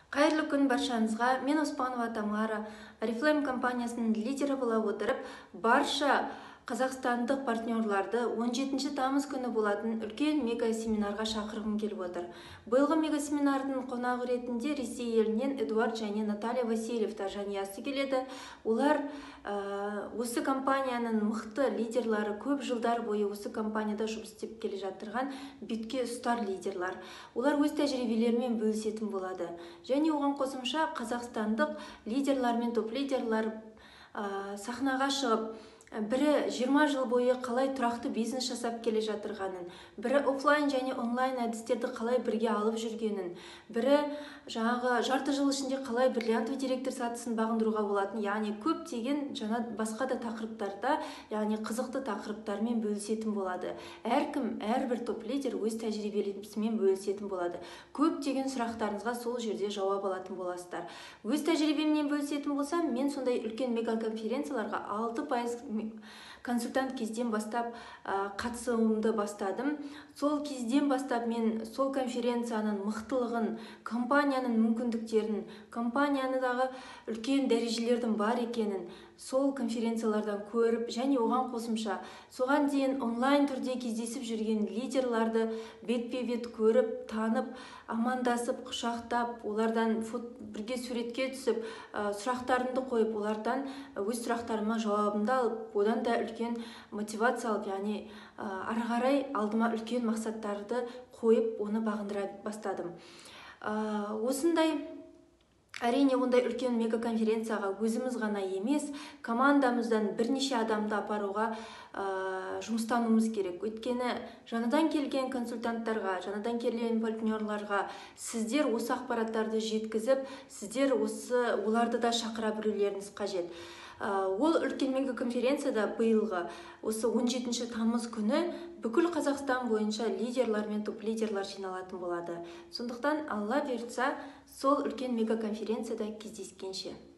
Қайырлы күн баршаңызға. Мен Оспанова Тамара, Oriflame компаниясының лидері бола отырып, барша қазақстандық партнерларды 17 тамыз күні болатын үлкен мега семинарға шақырғым келіп отыр. Биылғы мега семинардың қонағы ретінде Ресей елінен Эдуард және Наталья Васильевтар жанұясы келеді. Олар осы компанияның мықты лидерлары, көп жылдар бойы осы компанияда жұмыс істеп келе жатырған бетке ұстар лидерлар. Олар өз тәжірибелерімен бөлісетін болады. Және оған қосымша қазақстандық лидерлар мен топ лидерлар сахнаға шығып, бірі 20 жыл бойы қалай тұрақты бизнес жасап келе жатырғанын, бірі офлайн және онлайн әдістерді қалай бірге алып жүргенін, бірі жарты жыл ішінде қалай бриллиантовый директор сатысын бағындыруға болатын, яғни көптеген жаңа басқа да тақырыптарда, яғни қызықты тақырыптармен бөлісетін болады. Әркім, әрбір топ лидер өз тәжірибесімен бөлісетін болады. Көптеген сұрақтарыңызға сол жерде жауап алатын боласыздар. Өз тәжірибеммен бөлісетін болсам, мен сондай үлкен мега конференцияларға 6% консультант кезден бастап қатысуымды бастадым. Сол кезден бастап мен сол конференцияның мықтылығын, компанияның мүмкіндіктерін, компаниядағы үлкен дәрежелердің бар екенін сол конференциялардан көріп, және оған қосымша соған дейін онлайн түрде кездесіп жүрген лидерларды бетпе-бет көріп, танып, амандасып, құшақтап, олардан бірге суретке түсіп, сұрақтарымды қойып, олардан өз сұрақтарыма жауабымды алып, одан да үлкен мотивация алып, яғни ары қарай алдыма үлкен мақсаттарды қойып, оны бағындыра бастадым. Әрине, ондай үлкен мега конференцияға өзіміз ғана емес, командамыздан бірнеше адамды апаруға жұмыстануымыз керек. Өйткені жаңадан келген консультанттарға, жаңадан келген партнерларға сіздер осы ақпараттарды жеткізіп, сіздер оларды да шақыра білулеріңіз қажет. Ол үлкен мега конференцияда биылғы осы 17 тамыз күні бүкіл Қазақстан бойынша лидерлар мен топ лидерлар жиналатын болады. Сондықтан Алла бұйыртса, сол үлкен мега конференцияда кездескенше.